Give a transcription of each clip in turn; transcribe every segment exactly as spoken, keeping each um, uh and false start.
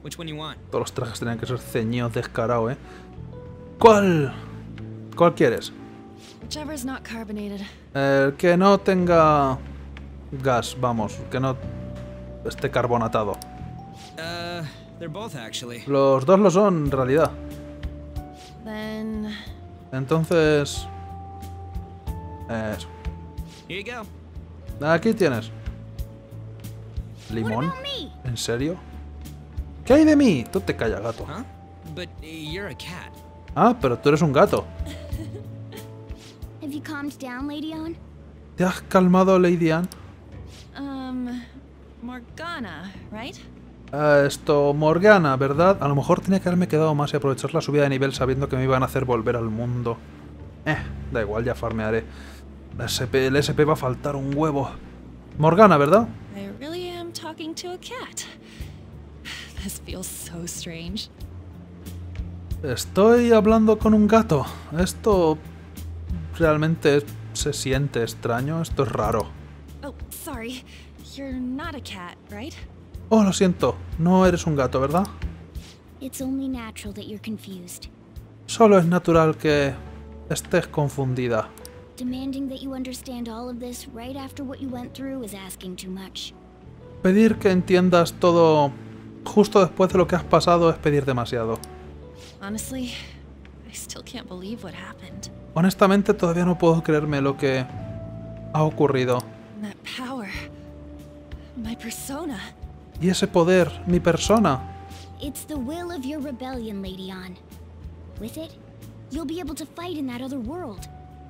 Which one you want? Todos los trajes tenían que ser ceñidos, descarados, ¿eh? ¿Cuál? ¿Cuál quieres? Whichever's not carbonated. El que no tenga gas, vamos, que no esté carbonatado. Uh, they're both actually. Los dos lo son en realidad. Then Entonces... Eso. Here you go. Aquí tienes. What ¿Limón? about me? ¿En serio? ¿Qué hay de mí? Tú te callas, gato. Huh? But uh, you're a cat. Ah, pero tú eres un gato. Have you calmed down, Lady Anne? ¿Te has calmado, Lady Anne? um Morgana, right? Ah, esto, Morgana, ¿verdad? A lo mejor tenía que haberme quedado más y aprovechar la subida de nivel sabiendo que me iban a hacer volver al mundo. Eh, da igual, ya farmearé. El S P, el S P va a faltar un huevo. Morgana, ¿verdad? I really am talking to a cat. This feels so strange. Estoy hablando con un gato. Esto realmente se siente extraño. Esto es raro. Oh, sorry. You're not a cat, right? Oh, lo siento. No eres un gato, ¿verdad? It's only natural that you're confused. Solo es natural que estés confundida. Demanding that you understand all of this right after what you went through is asking too much. Pedir que entiendas todo justo después de lo que has pasado es pedir demasiado. Honestly, I still can't believe what happened. Honestamente, todavía no puedo creerme lo que ha ocurrido. That power. My persona. Y ese poder, mi persona. It's the will of your rebellion, Lady Anne. With it, you'll be able to fight in that other world.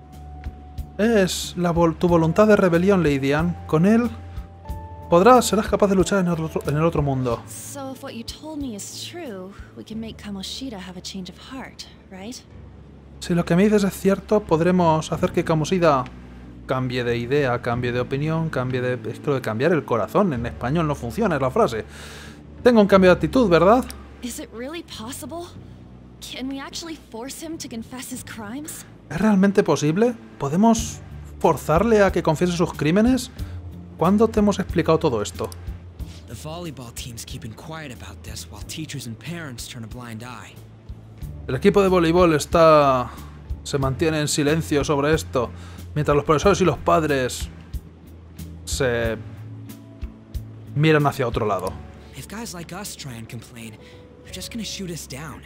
Es la vol- tu voluntad de rebelión, Lady Anne. Con él podrás, serás capaz de luchar en el otro, en el otro mundo. So if what you told me is true, we can make Kamoshida have a change of heart, right? Si lo que me dices es cierto, podremos hacer que Kamoshida cambie de idea, cambie de opinión, cambie de... Es que lo de cambiar el corazón en español no funciona, es la frase. Tengo un cambio de actitud, ¿verdad? Is it really possible? Can we actually force him to confess his crimes? ¿Es realmente posible? ¿Podemos forzarle a que confiese sus crímenes? ¿Cuándo te hemos explicado todo esto? The volleyball team's keeping quiet about this while teachers and parents turn a blind eye. El equipo de voleibol está... se mantiene en silencio sobre esto, mientras los profesores y los padres se miran hacia otro lado. If guys like us try and complain, they're just gonna shoot us down.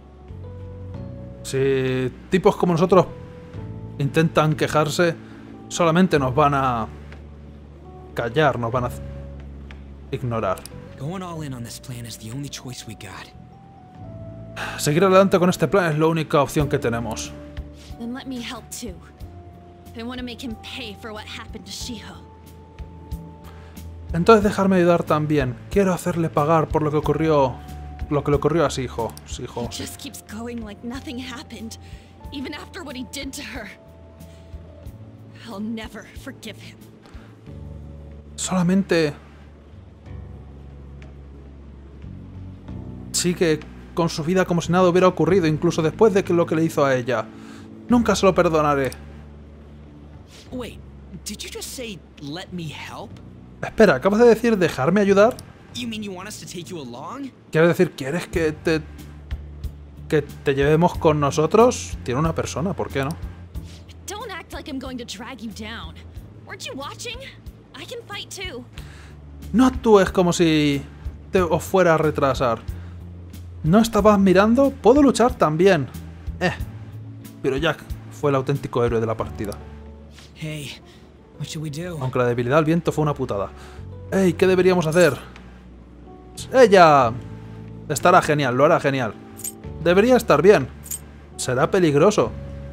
Si tipos como nosotros intentan quejarse, solamente nos van a callar, nos van a ignorar. Going all in on this plan is the only choice we got. Seguir adelante con este plan es la única opción que tenemos. Then let me help too. I want to make him pay for what happened to Shiho. Entonces dejarme ayudar también. Quiero hacerle pagar por lo que ocurrió, lo que le ocurrió a Shiho. Shiho. He just keeps going like nothing happened, even after what he did to her. I'll never forgive him. Solamente sigue con su vida como si nada hubiera ocurrido, incluso después de que lo que le hizo a ella. Nunca se lo perdonaré. Wait, did you just say let me help? Espera, ¿acabas de decir dejarme ayudar? You mean you want us to take you along? ¿Quieres decir, quieres que te... que te llevemos con nosotros? Tiene una persona, ¿por qué no? Don't act like I'm going to drag you down. Weren't you watching? I can fight too. No actúes como si te os fuera a retrasar. ¿No estabas mirando? Puedo luchar también. Eh, pero Jack fue el auténtico héroe de la partida. Hey, what should we do? Aunque la debilidad al viento fue una putada. ¡Ey! ¿Qué deberíamos hacer? ¡Ella! Estará genial, lo hará genial. Debería estar bien. Será peligroso.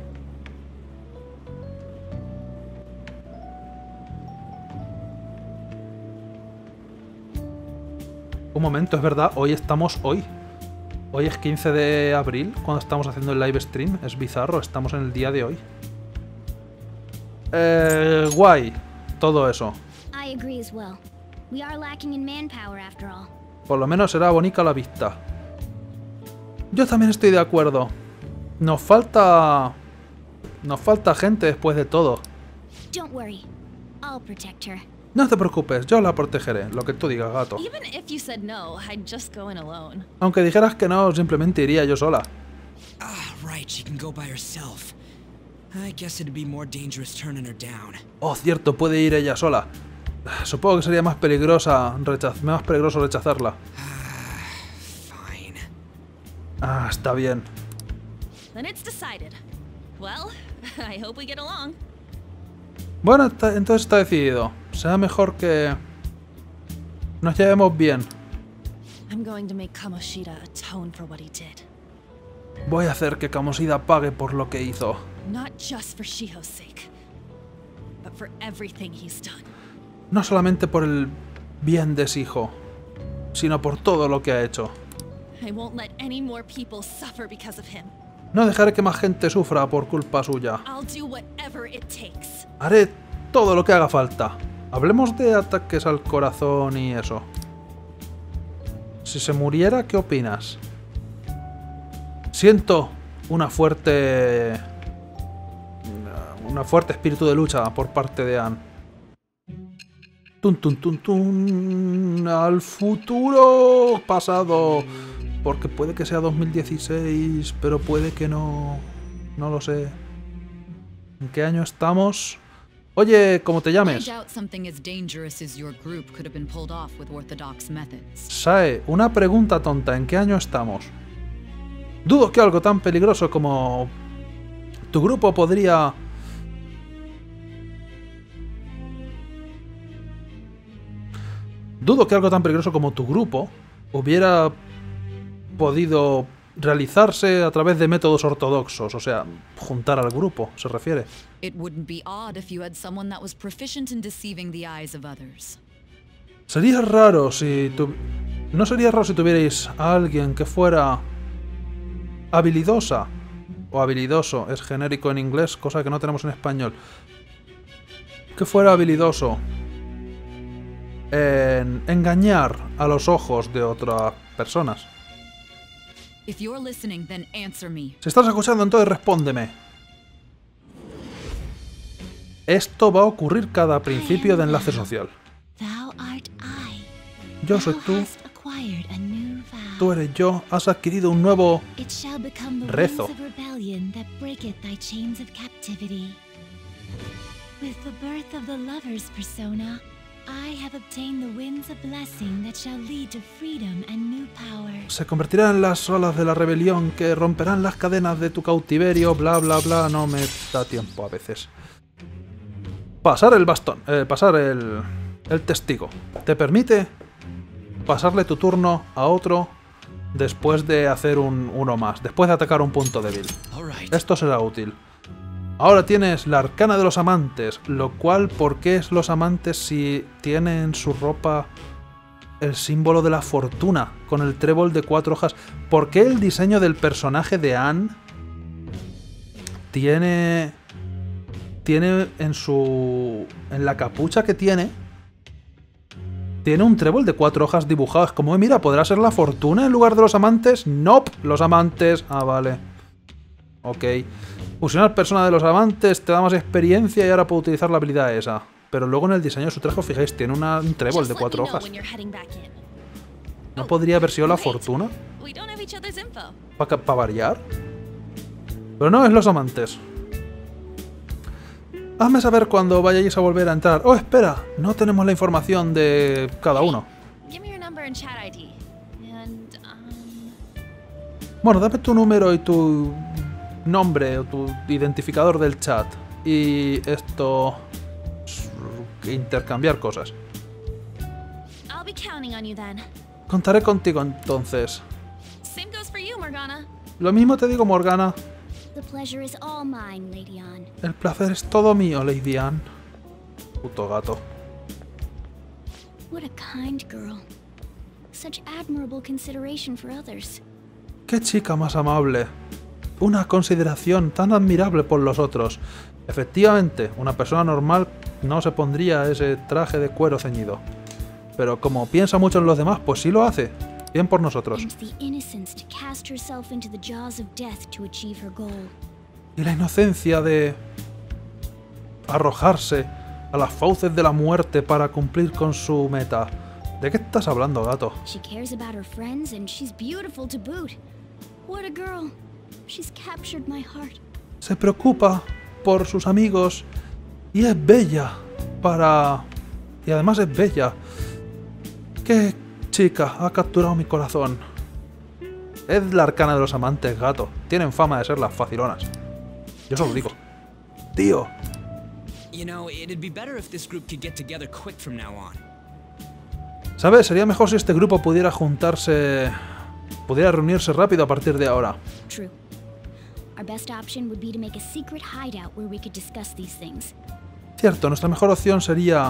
Un momento, es verdad, hoy estamos hoy. Hoy es quince de abril, cuando estamos haciendo el live stream. Es bizarro, estamos en el día de hoy. Eh, guay, todo eso. I agree as well. We are lacking in manpower after all. Por lo menos será bonita a la vista. Yo también estoy de acuerdo. Nos falta... Nos falta gente después de todo. Don't worry. I'll protect her. No te preocupes, yo la protegeré, lo que tú digas, gato. Even if you said no, I'd just go in alone. Aunque dijeras que no, simplemente iría yo sola. Ah, right, she can go by herself. I guess it'd be more dangerous turning her down. Oh, cierto, puede ir ella sola. Supongo que sería más peligrosa rechaz- más peligroso rechazarla. Fine. Ah, está bien. Then it's decided. Well, I hope we get along. Bueno, está- entonces está decidido. Será mejor que nos llevemos bien. I'm going to make Kamoshida atone for what he did. Voy a hacer que Kamoshida pague por lo que hizo. Not just for Shiho's sake, but for everything he's done. No solamente por el bien de su hijo, sino por todo lo que ha hecho. I won't let any more people suffer because of him. No dejaré que más gente sufra por culpa suya. I'll do whatever it takes. Haré todo lo que haga falta. Hablemos de ataques al corazón y eso. Si se muriera, ¿qué opinas? Siento una fuerte... Una fuerte espíritu de lucha por parte de Anne. Tun, tun, tun, tun. Al futuro pasado. Porque puede que sea dos mil dieciséis, pero puede que no. No lo sé. ¿En qué año estamos? Oye, ¿cómo te I llames? doubt something as dangerous as your group could have been pulled off with orthodox methods. Sae, una pregunta tonta. ¿En qué año estamos? Dudo que algo tan peligroso como tu grupo podría... Dudo que algo tan peligroso como tu grupo hubiera podido realizarse a través de métodos ortodoxos, o sea, juntar al grupo, se refiere. It wouldn't be odd if you had someone that was proficient in deceiving the eyes of others. Sería raro si tu... No sería raro si tuvierais a alguien que fuera habilidosa o habilidoso, es genérico en inglés, cosa que no tenemos en español. Que fuera habilidoso en engañar a los ojos de otras personas. If you're listening, then answer me. Si estás escuchando, entonces respóndeme. Esto va a ocurrir cada principio de enlace social. Thou art I. Yo soy Thou tú, hast acquired a new vow. tú eres yo, has adquirido un nuevo... It shall become the Rezo. wings of rebellion that breaketh thy chains of captivity. With the birth of the lover's persona, I have obtained the winds of blessing that shall lead to freedom and new power. Se convertirán en las olas de la rebelión que romperán las cadenas de tu cautiverio, bla bla bla, no me da tiempo a veces. Pasar el bastón, eh, pasar el, el testigo. Te permite pasarle tu turno a otro después de hacer un uno más, después de atacar un punto débil. Alright. Esto será útil. Ahora tienes la arcana de los amantes, lo cual, ¿por qué es los amantes si tiene en su ropa el símbolo de la fortuna con el trébol de cuatro hojas? ¿Por qué el diseño del personaje de Anne tiene tiene en su en la capucha que tiene tiene un trébol de cuatro hojas dibujado? Es como, mira, ¿podrá ser la fortuna en lugar de los amantes? Nope, los amantes. Ah, vale. Ok. Fusionar persona de los amantes te da más experiencia y ahora puedo utilizar la habilidad esa. Pero luego en el diseño de su traje, fijáis, tiene una, un trébol Just de let cuatro me know hojas. when you're heading back in. ¿No podría haber sido la Wait, fortuna? We don't have each other's info. ¿Para pa variar? Pero no, es los amantes. Hazme saber cuando vayáis a volver a entrar. Oh, espera, no tenemos la información de cada uno. Give me your number and chat I D. And, um... Bueno, dame tu número y tu nombre o tu identificador del chat. Y esto... intercambiar cosas. I'll be counting on you then. Contaré contigo entonces. Same goes for you, Morgana. Lo mismo te digo, Morgana. The pleasure is all mine, Lady Anne. El placer es todo mío, Lady Anne. Puto gato. What a kind girl. Such admirable consideration for others. Qué chica más amable. Una consideración tan admirable por los otros. Efectivamente, una persona normal no se pondría ese traje de cuero ceñido. Pero como piensa mucho en los demás, pues sí lo hace. Bien por nosotros. And the innocence to cast herself into the jaws of death to achieve her goal. Y la inocencia de arrojarse a las fauces de la muerte para cumplir con su meta. ¿De qué estás hablando, gato? She cares about her friends and she's beautiful to boot. What a girl. She's captured my heart. Se preocupa por sus amigos y es bella para... Y además es bella. ¿Qué chica ha capturado mi corazón? Es la arcana de los amantes, gato. Tienen fama de ser las facilonas. Yo solo digo. Tío. You know, it'd be better if this group could get together quick from now on. ¿Sabes? Sería mejor si este grupo pudiera juntarse... Pudiera reunirse rápido a partir de ahora. True. Our best option would be to make a secret hideout where we could discuss these things. Cierto, nuestra mejor opción sería...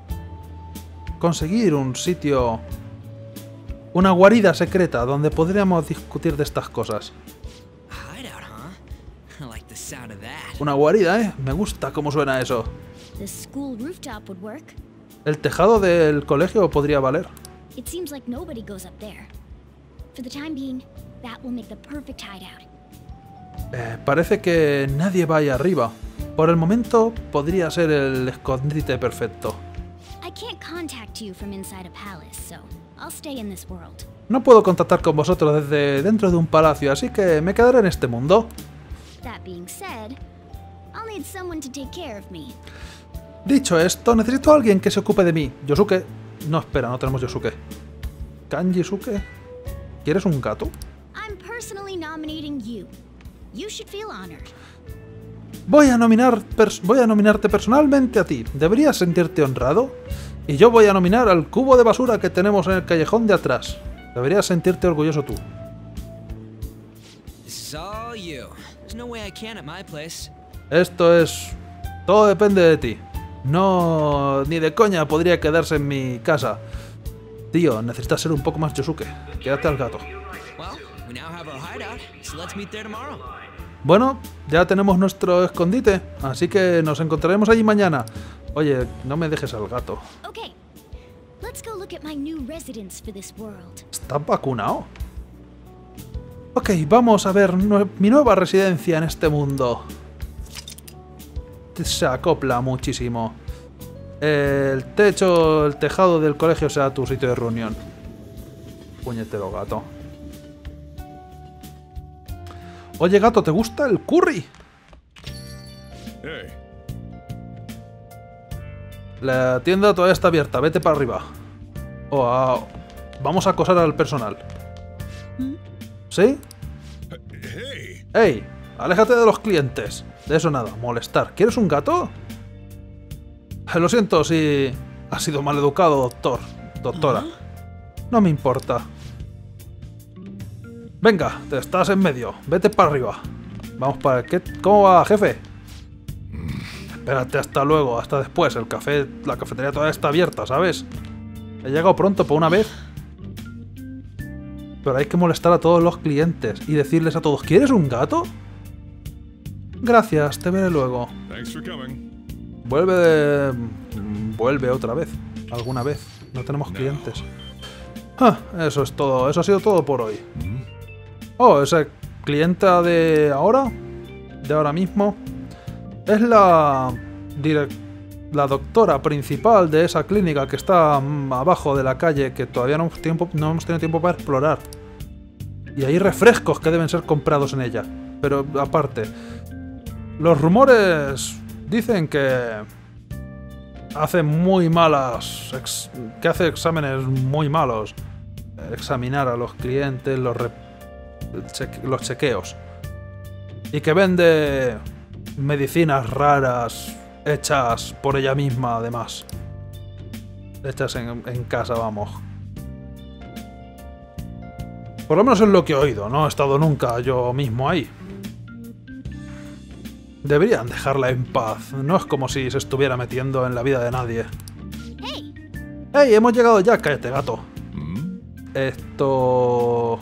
conseguir un sitio... Una guarida secreta donde podríamos discutir de estas cosas. Hideout, huh? I like the sound of that. Una guarida, ¿eh? Me gusta cómo suena eso. The school rooftop would work. ¿El tejado del colegio podría valer? It seems like nobody goes up there. For the time being, that will make the perfect hideout. Eh, parece que nadie va ahí arriba. Por el momento, podría ser el escondite perfecto. I can't contact you from inside a palace, so I'll stay in this world. No puedo contactar con vosotros desde dentro de un palacio, así que me quedaré en este mundo. That being said, I'll need someone to take care of me. Dicho esto, necesito a alguien que se ocupe de mí. Yosuke. No, espera, no tenemos Yosuke. Kanjisuke. ¿Quieres un gato? I'm personally nominating you. You should feel honored. Voy a nominar pers- voy a nominarte personalmente a ti. ¿Deberías sentirte honrado? Y yo voy a nominar al cubo de basura que tenemos en el callejón de atrás. Deberías sentirte orgulloso tú. This is all you. There's no way I can at my place. Esto es... Todo depende de ti. No... Ni de coña podría quedarse en mi casa. Tío, necesitas ser un poco más Yosuke. Quédate al gato. Well, we now have our hideout, so let's meet there tomorrow. Bueno, ya tenemos nuestro escondite, así que nos encontraremos allí mañana. Oye, no me dejes al gato. Okay, let's go look at my new residence for this world. ¿Estás vacunado? Ok, vamos a ver nue- mi nueva residencia en este mundo. Se acopla muchísimo. El techo, el tejado del colegio será tu sitio de reunión. Puñetero gato. Oye, gato, ¿te gusta el curry? Hey, La tienda todavía está abierta, vete para arriba. Oh, ah, vamos a acosar al personal. ¿Sí? hey, ¡Ey! Aléjate de los clientes. De eso nada, molestar. ¿Quieres un gato? Lo siento si ha sido mal educado, doctor. Doctora. No me importa. Venga, te estás en medio. Vete para arriba. Vamos para... ¿Qué? ¿Cómo va, jefe? Espérate hasta luego, hasta después. El café... La cafetería todavía está abierta, ¿sabes? He llegado pronto por una vez. Pero hay que molestar a todos los clientes y decirles a todos, ¿quieres un gato? Gracias, te veré luego. thanks for coming. Vuelve de... Vuelve otra vez. Alguna vez. No tenemos clientes. Ah, eso es todo. Eso ha sido todo por hoy. Oh, esa clienta de ahora, de ahora mismo, es la direc- la doctora principal de esa clínica que está mm, abajo de la calle, que todavía no hemos, tiempo, no hemos tenido tiempo para explorar. Y hay refrescos que deben ser comprados en ella. Pero aparte, los rumores dicen que hace muy malas, ex- que hace exámenes muy malos. Examinar a los clientes, los re- cheque- los chequeos. Y que vende medicinas raras hechas por ella misma, además. Hechas en, en casa, vamos. Por lo menos es lo que he oído. No he estado nunca yo mismo ahí. Deberían dejarla en paz. No es como si se estuviera metiendo en la vida de nadie. Hey, ¡Hey! Hemos llegado ya. Cállate, gato. Hmm? Esto...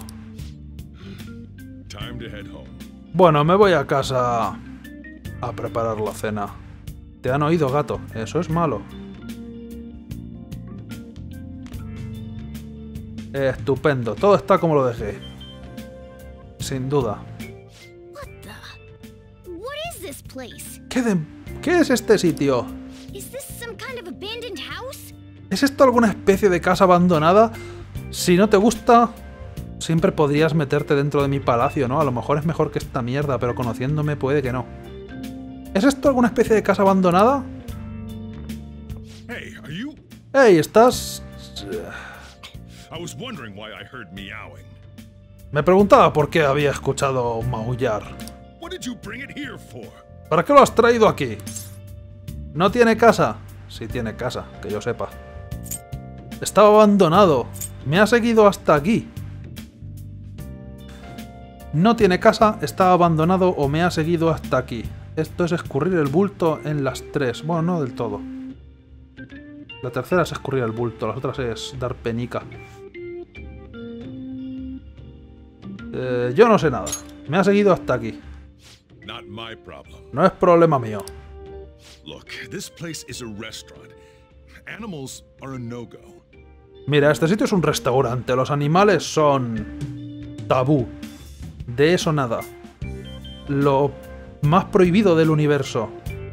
Time to head home. Bueno, me voy a casa a preparar la cena. ¿Te han oído, gato? Eso es malo. Estupendo. Todo está como lo dejé. Sin duda. what the? What is this place? ¿Qué, de- ¿Qué es este sitio? Is this of abandoned house? ¿Es esto alguna especie de casa abandonada? Si no te gusta, siempre podrías meterte dentro de mi palacio, ¿no? A lo mejor es mejor que esta mierda, pero conociéndome puede que no. ¿Es esto alguna especie de casa abandonada? Hey, are you? ¡Ey! ¿Estás...? I was wondering why I heard meowing. Me preguntaba por qué había escuchado maullar. What did you bring it here for? ¿Para qué lo has traído aquí? ¿No tiene casa? Sí tiene casa, que yo sepa. Estaba abandonado. Me ha seguido hasta aquí. No tiene casa, está abandonado o me ha seguido hasta aquí. Esto es escurrir el bulto en las tres. Bueno, no del todo. La tercera es escurrir el bulto, las otras es dar penica. Eh, yo no sé nada. Me ha seguido hasta aquí. Not my problem. No es problema mío. Look, this place is a restaurant. Animals are a no-go. Mira, este sitio es un restaurante. Los animales son... tabú. De eso nada. Lo más prohibido del universo.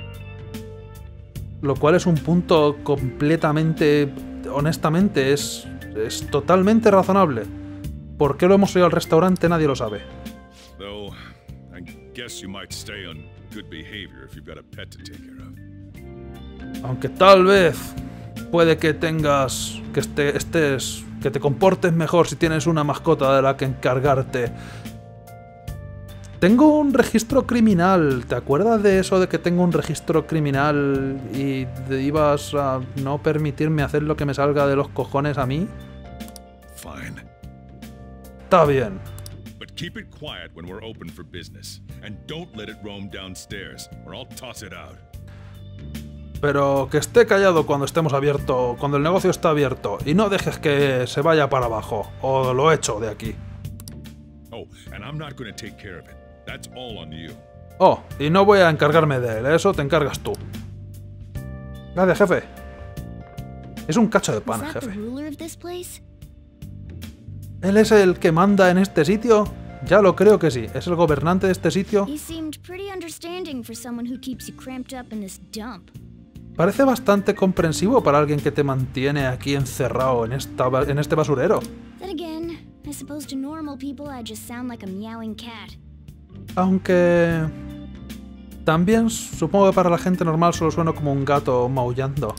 Lo cual es un punto completamente... honestamente, es... es totalmente razonable. ¿Por qué lo hemos ido al restaurante? Nadie lo sabe. Though, I guess you might stay on good behavior if you've got a pet to take care of. Aunque tal vez puede que tengas... que este, estés... que te comportes mejor si tienes una mascota de la que encargarte. Tengo un registro criminal. ¿Te acuerdas de eso de que tengo un registro criminal y te ibas a no permitirme hacer lo que me salga de los cojones a mí? Fine. Está bien. But keep it quiet when we're open for business. And don't let it roam downstairs, or I'll toss it out. Pero que esté callado cuando estemos abierto, cuando el negocio está abierto, y no dejes que se vaya para abajo, o lo echo de aquí. Oh, and I'm not going to take care of it. That's all on you. Oh, y no voy a encargarme de él, eso te encargas tú. Gracias, jefe. Es un cacho de pan, Was that the jefe. ruler of this place? ¿Él es el que manda en este sitio? Ya lo creo que sí. ¿Es el gobernante de este sitio? He seemed pretty understanding for someone who keeps you cramped up in this dump. Parece bastante comprensivo para alguien que te mantiene aquí encerrado en, esta, en este basurero. Then again, I suppose to normal people I just sound like a meowing cat. Aunque... también supongo que para la gente normal solo sueno como un gato maullando.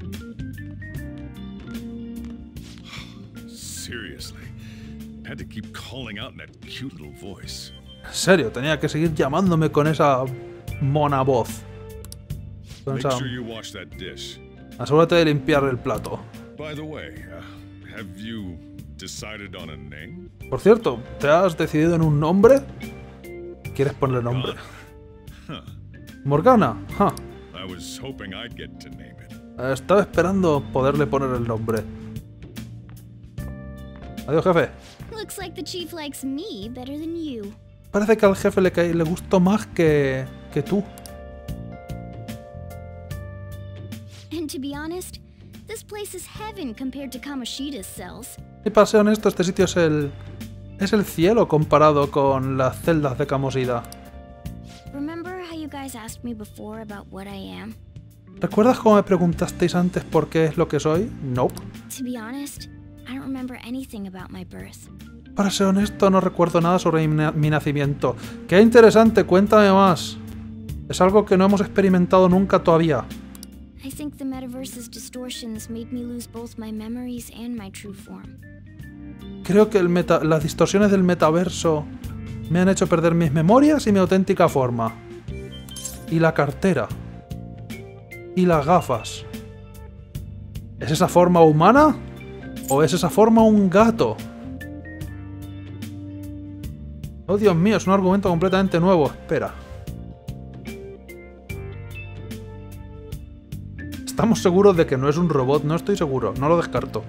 Seriously. I had to keep calling out in that cute little voice. En serio, tenía que seguir llamándome con esa mona voz. Con Make esa... sure you wash that dish. Asegúrate de limpiar el plato. By the way, uh, have you decided on a name? Por cierto, ¿te has decidido en un nombre? ¿Quieres ponerle nombre? Huh. Morgana. Ja. I was hoping I'd get to name it. Estaba esperando poderle poner el nombre. Adiós, jefe. Looks like the chief likes me better than you. Parece que al jefe le, cae, le gustó más que, que tú. And to be honest, this place is heaven compared to Kamoshida's cells. Y para ser honesto, este sitio es el... es el cielo comparado con las celdas de Kamoshida. Remember how you guys asked me before about what I am? ¿Recuerdas cómo me preguntasteis antes por qué es lo que soy? Nope. To be honest, I don't remember anything about my birth. Para ser honesto, no recuerdo nada sobre mi, na mi nacimiento. ¡Qué interesante! Cuéntame más. Es algo que no hemos experimentado nunca todavía. I think the metaverse's distortions made me lose both my memories and my true form. Creo que el meta las distorsiones del metaverso me han hecho perder mis memorias y mi auténtica forma. Y la cartera. Y las gafas. ¿Es esa forma humana? ¿O es esa forma un gato? Oh, Dios mío, es un argumento completamente nuevo. Espera. ¿Estamos seguros de que no es un robot? No estoy seguro, no lo descarto.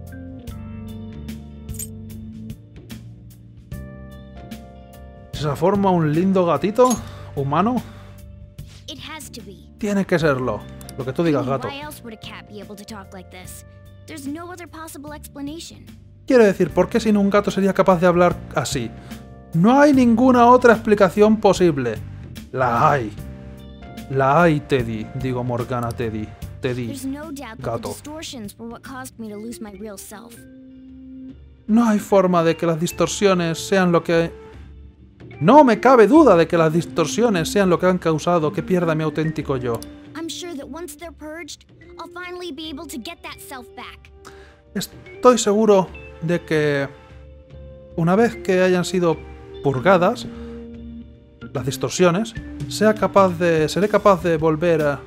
¿Es esa forma un lindo gatito? ¿Humano? It has to be. Tiene que serlo. Lo que tú digas, I mean, gato. why else would a cat be able to talk like this? There's no other possible explanation. Quiero decir, ¿por qué sin un gato sería capaz de hablar así? No hay ninguna otra explicación posible. La hay. La hay, Teddy. Digo Morgana, Teddy. Te Teddy There's no doubt that the gato. distortions were what caused me to lose my real self. No hay forma de que las distorsiones sean lo que... No me cabe duda de que las distorsiones sean lo que han causado que pierda mi auténtico yo. I'm sure that once they're purged, I'll finally be able to get that self back. Estoy seguro de que una vez que hayan sido purgadas las distorsiones, sea capaz de, seré capaz de volver a,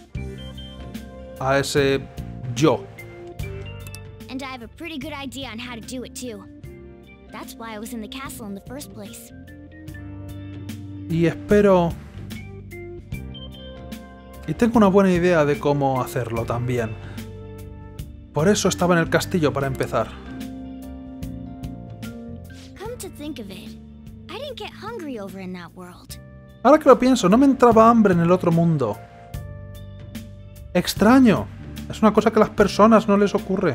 a ese yo. And I have a pretty good idea on how to do it too. That's why I was in the castle in the first place. Y espero... Y tengo una buena idea de cómo hacerlo también. Por eso estaba en el castillo para empezar. Come to think of it, I didn't get hungry over in that world. Ahora que lo pienso, no me entraba hambre en el otro mundo. Extraño. Es una cosa que a las personas no les ocurre.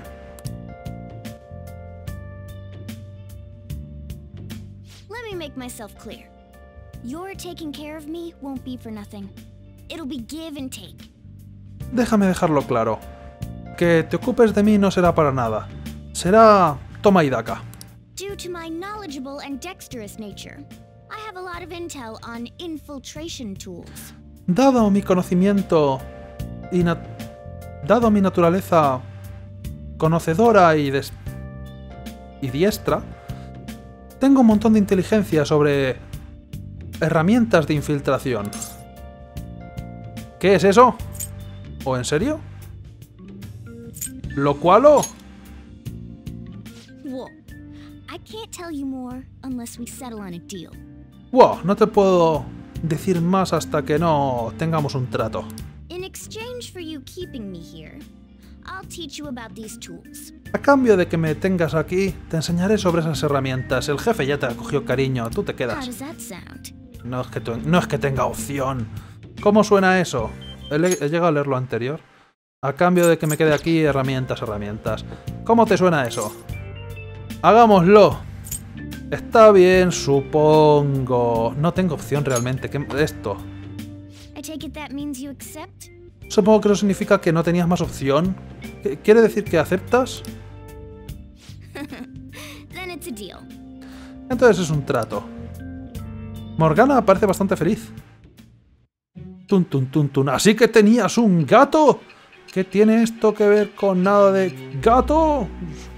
Let me make myself clear. Your taking care of me won't be for nothing. It'll be give and take. Déjame dejarlo claro. Que te ocupes de mí no será para nada. Será toma y daca. Due to my knowledgeable and dexterous nature, I have a lot of intel on infiltration tools. Dado mi conocimiento y na- dado mi naturaleza conocedora y, des- y diestra, tengo un montón de inteligencia sobre herramientas de infiltración. ¿Qué es eso? ¿O en serio? ¿Lo cualo? Well, I can't tell you more unless we settle on a deal. Wow, no te puedo decir más hasta que no tengamos un trato. In exchange for you keeping me here, I'll teach you about these tools. A cambio de que me tengas aquí, te enseñaré sobre esas herramientas. El jefe ya te cogió cariño, tú te How quedas. does that sound? No es que, tu- no es que tenga opción. ¿Cómo suena eso? He, le- he llegado a leer lo anterior. A cambio de que me quede aquí, herramientas, herramientas. ¿Cómo te suena eso? ¡Hagámoslo! Está bien, supongo. No tengo opción realmente. ¿Qué esto? I take it that means you accept? Supongo que eso significa que no tenías más opción. ¿Qué- ¿Quiere decir que aceptas? Then it's a deal. Entonces es un trato. Morgana parece bastante feliz. Tun, tun, tun, tun. ¿Así que tenías un gato? ¿Qué tiene esto que ver con nada de gato?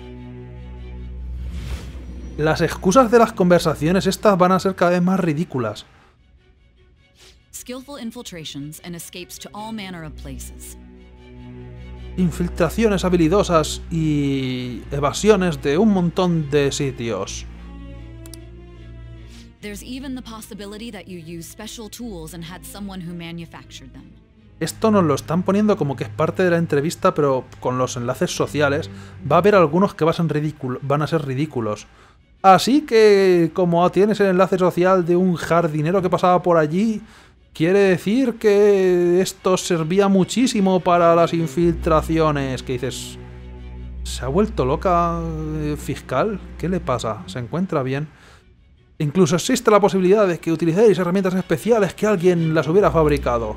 Las excusas de las conversaciones estas van a ser cada vez más ridículas. Skillful infiltrations and escapes to all manner of places. Infiltraciones habilidosas y evasiones de un montón de sitios. There's even the possibility that you used special tools and had someone who manufactured them. Esto nos lo están poniendo como que es parte de la entrevista, pero con los enlaces sociales va a haber algunos que van a ser, ridículo- van a ser ridículos. Así que, como tienes el enlace social de un jardinero que pasaba por allí, quiere decir que esto servía muchísimo para las infiltraciones. ¿Qué dices? ¿Se ha vuelto loca, eh, fiscal? ¿Qué le pasa? ¿Se encuentra bien? Incluso existe la posibilidad de que utilicéis herramientas especiales que alguien las hubiera fabricado.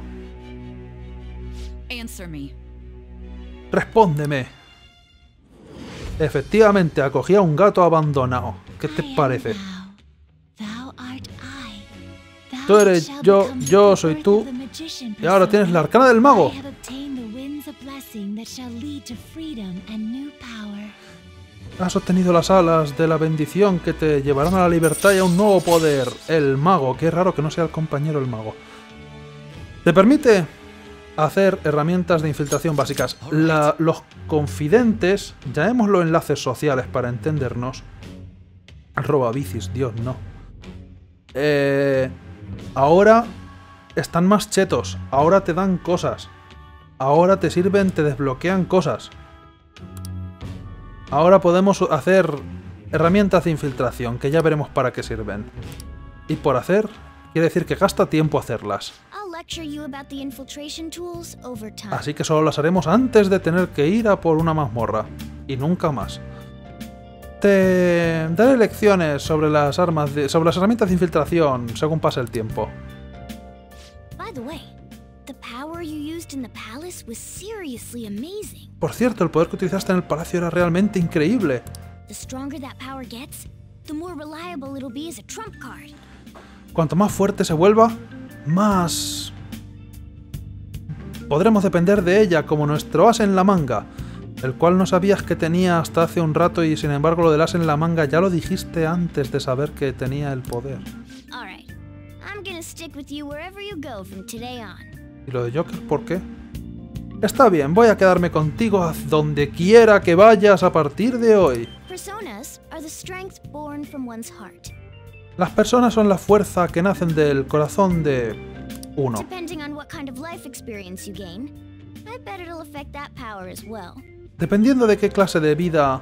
Answer me. Respóndeme. Efectivamente, acogí a un gato abandonado. ¿Qué te I am parece? Thou. Thou art I. Thou Tú eres shalt yo, become yo the soy birth tú, of the magician y ahora tienes la persona. arcana del mago. I have obtained the winds of blessing that shall lead to freedom and new power. Has obtenido las alas de la bendición que te llevarán a la libertad y a un nuevo poder. El mago. Qué raro que no sea el compañero el mago. Te permite hacer herramientas de infiltración básicas. La- los confidentes, llamémoslo enlaces sociales para entendernos. Roba bicis, Dios, no. Eh, ahora están más chetos. Ahora te dan cosas. Ahora te sirven, te desbloquean cosas. Ahora podemos hacer herramientas de infiltración, que ya veremos para qué sirven. Y por hacer, quiere decir que gasta tiempo hacerlas. I'll lecture you about the infiltration tools over time. Así que solo las haremos antes de tener que ir a por una mazmorra. Y nunca más. Te daré lecciones sobre las armas de, sobre las herramientas de infiltración según pase el tiempo. By the way, the power you used in the palace was seriously amazing. Por cierto, el poder que utilizaste en el palacio era realmente increíble. The stronger that power gets, the more reliable it'll be as a trump card. Cuanto más fuerte se vuelva, más podremos depender de ella como nuestro as en la manga, el cual no sabías que tenía hasta hace un rato y sin embargo lo del as en la manga ya lo dijiste antes de saber que tenía el poder. All right. I'm gonna stick with you wherever you go from today on. ¿Y lo de Joker por qué? Está bien, voy a quedarme contigo a donde quiera que vayas a partir de hoy. Personas are the strength born from one's heart. Las personas son la fuerza que nacen del corazón de uno. Depending on what kind of life experience you gain, I bet it'll affect that power as well. Dependiendo de qué clase de vida...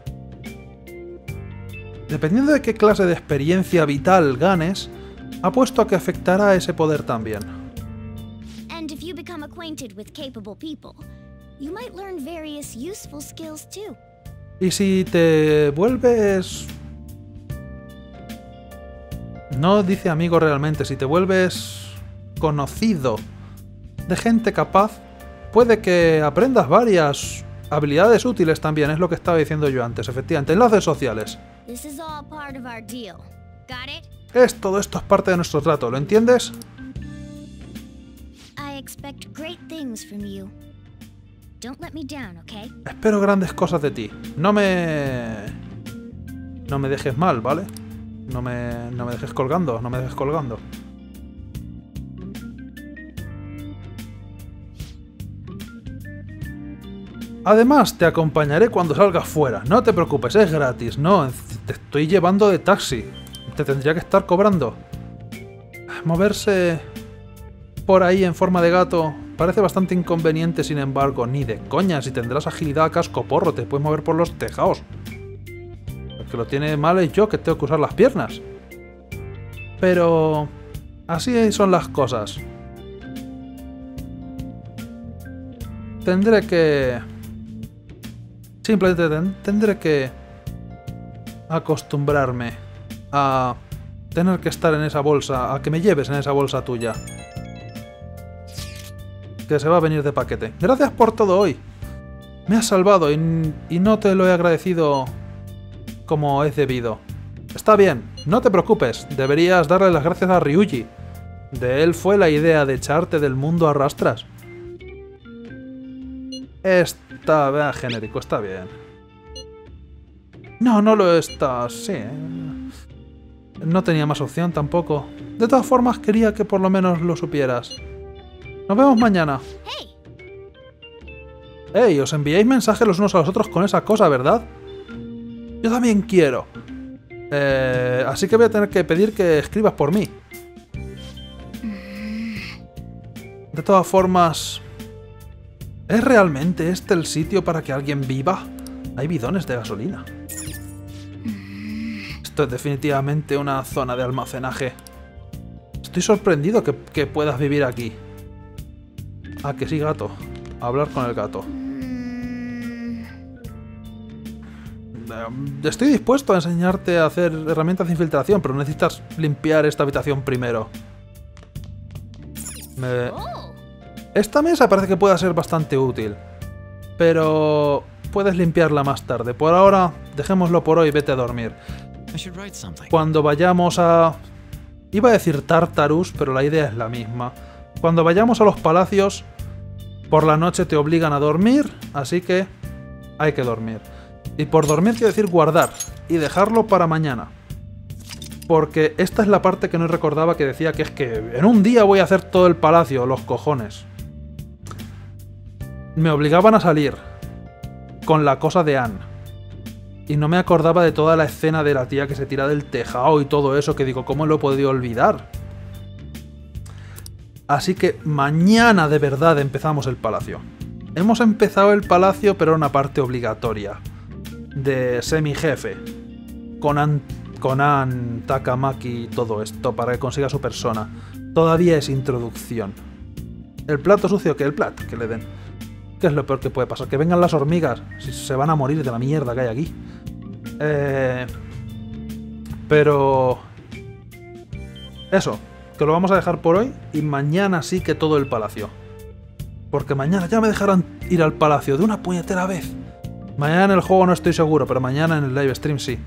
Dependiendo de qué clase de experiencia vital ganes, apuesto a que afectará a ese poder también. And if you become acquainted with capable people, you might learn various useful skills too. Y si te vuelves... No dice amigo realmente, si te vuelves conocido de gente capaz, puede que aprendas varias habilidades útiles también, es lo que estaba diciendo yo antes, efectivamente, enlaces sociales. This is all part of our deal. Got it? Es, todo esto es parte de nuestro trato, ¿lo entiendes? I expect great things from you. Don't let me down, okay? Espero grandes cosas de ti. No me... No me dejes mal, ¿vale? No me, no me dejes colgando, no me dejes colgando. Además, te acompañaré cuando salgas fuera. No te preocupes, es gratis. No, te estoy llevando de taxi. Te tendría que estar cobrando. Moverse por ahí en forma de gato parece bastante inconveniente, sin embargo. Ni de coña, si tendrás agilidad a casco porro, te puedes mover por los tejados. El que lo tiene mal es yo, que tengo que usar las piernas. Pero... así son las cosas. Tendré que... Simplemente ten- tendré que... acostumbrarme a tener que estar en esa bolsa, a que me lleves en esa bolsa tuya. Que se va a venir de paquete. Gracias por todo hoy. Me has salvado y, y no te lo he agradecido como es debido. Está bien, no te preocupes. Deberías darle las gracias a Ryuji. De él fue la idea de echarte del mundo a rastras. Está bien, genérico, está bien. No, no lo está, sí. No tenía más opción tampoco. De todas formas, quería que por lo menos lo supieras. Nos vemos mañana. Hey, Ey, os enviáis mensajes los unos a los otros con esa cosa, ¿verdad? Yo también quiero. Eh, así que voy a tener que pedir que escribas por mí. De todas formas... ¿Es realmente este el sitio para que alguien viva? Hay bidones de gasolina. Esto es definitivamente una zona de almacenaje. Estoy sorprendido que, que puedas vivir aquí. Ah, que sí, gato. A hablar con el gato. Eh, Estoy dispuesto a enseñarte a hacer herramientas de infiltración, pero necesitas limpiar esta habitación primero. Me... oh, Esta mesa parece que pueda ser bastante útil, pero puedes limpiarla más tarde. Por ahora, dejémoslo por hoy y vete a dormir. I should write something. Cuando vayamos a... Iba a decir Tartarus, pero la idea es la misma. Cuando vayamos a los palacios, por la noche te obligan a dormir, así que hay que dormir. Y por dormir quiero decir guardar y dejarlo para mañana. Porque esta es la parte que no recordaba, que decía que es que en un día voy a hacer todo el palacio, los cojones. Me obligaban a salir con la cosa de Anne. Y no me acordaba de toda la escena de la tía que se tira del tejado y todo eso, que digo, ¿cómo lo he podido olvidar? Así que mañana de verdad empezamos el palacio. Hemos empezado el palacio, pero una parte obligatoria. De semi-jefe. Con Anne, con Anne, Takamaki y todo esto, para que consiga su persona. Todavía es introducción. El plato sucio, que el plato que le den. ¿Qué es lo peor que puede pasar? Que vengan las hormigas. Si se van a morir de la mierda que hay aquí. Eh, pero... Eso. Que lo vamos a dejar por hoy. Y mañana sí que todo el palacio. Porque mañana ya me dejarán ir al palacio de una puñetera vez. Mañana en el juego no estoy seguro, pero mañana en el live stream sí.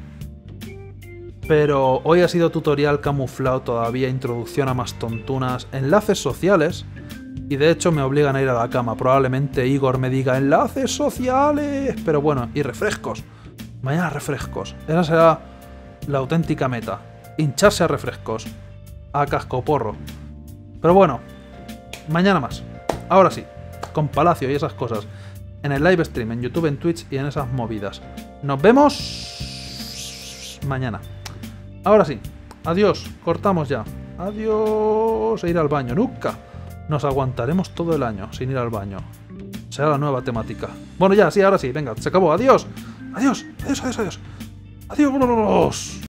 Pero hoy ha sido tutorial camuflado todavía, introducción a más tontunas, enlaces sociales. Y de hecho me obligan a ir a la cama. Probablemente Igor me diga enlaces sociales. Pero bueno, y refrescos. Mañana refrescos. Esa será la auténtica meta. Hincharse a refrescos. A cascoporro. Pero bueno, mañana más. Ahora sí, con Palacio y esas cosas. En el live stream, en YouTube, en Twitch y en esas movidas. Nos vemos mañana. Ahora sí, adiós, cortamos ya. Adiós, e ir al baño, nunca. Nos aguantaremos todo el año sin ir al baño. Será la nueva temática. Bueno, ya, sí, ahora sí, venga, se acabó, adiós. Adiós, adiós, adiós, adiós. Adiós.